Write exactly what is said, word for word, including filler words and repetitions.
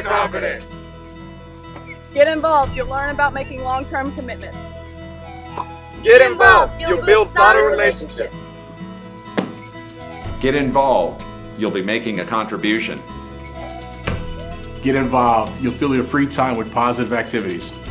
confident. Get involved. You'll learn about making long-term commitments. Get involved. You'll build solid relationships. Get involved. You'll be making a contribution. Get involved. You'll fill your free time with positive activities.